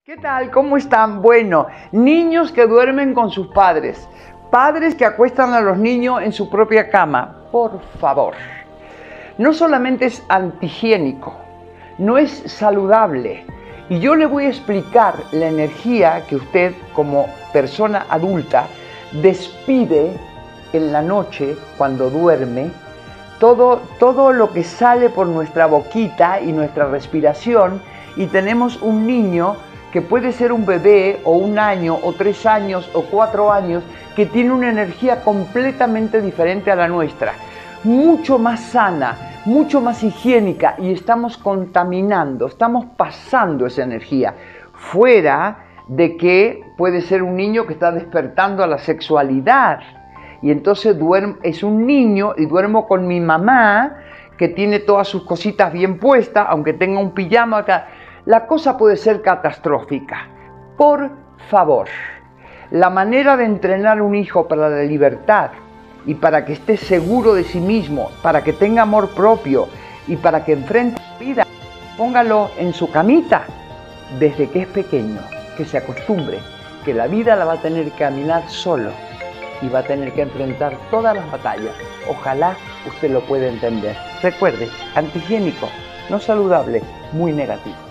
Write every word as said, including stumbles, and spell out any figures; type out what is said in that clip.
¿Qué tal? ¿Cómo están? Bueno, niños que duermen con sus padres, padres que acuestan a los niños en su propia cama, por favor. No solamente es antihigiénico, no es saludable. Y yo le voy a explicar la energía que usted como persona adulta despide en la noche cuando duerme. Todo, todo lo que sale por nuestra boquita y nuestra respiración, y tenemos un niño que puede ser un bebé o un año o tres años o cuatro años que tiene una energía completamente diferente a la nuestra, mucho más sana, mucho más higiénica, y estamos contaminando, estamos pasando esa energía fuera de que puede ser un niño que está despertando a la sexualidad. Y entonces duermo, es un niño y duermo con mi mamá que tiene todas sus cositas bien puestas, aunque tenga un pijama acá. La cosa puede ser catastrófica. Por favor, la manera de entrenar a un hijo para la libertad y para que esté seguro de sí mismo, para que tenga amor propio y para que enfrente la vida, póngalo en su camita desde que es pequeño, que se acostumbre, que la vida la va a tener que caminar solo y va a tener que enfrentar todas las batallas. Ojalá usted lo pueda entender. Recuerde, antihigiénico, no saludable, muy negativo.